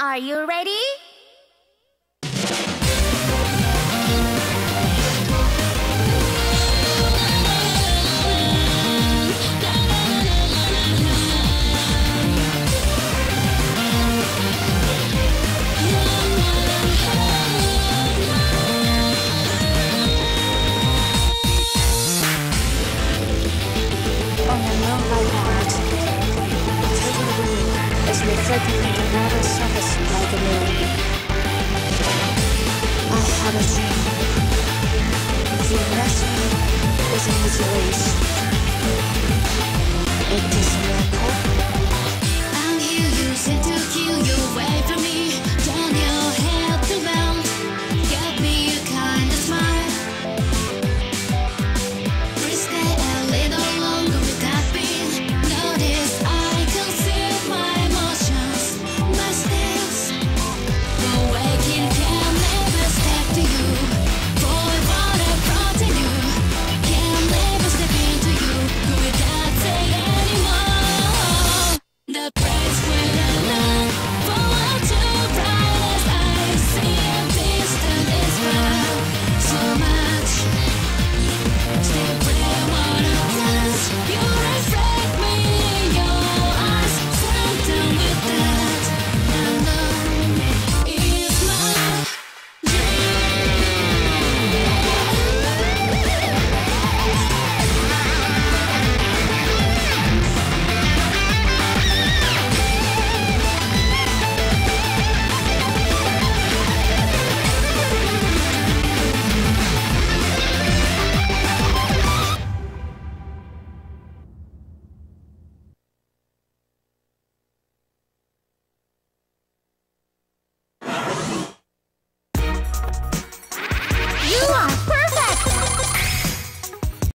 Are you ready? Reflecting on the water surface like a mirror. I have a dream. The next one is a mutilation. It is a miracle. I'm here used to kill your way.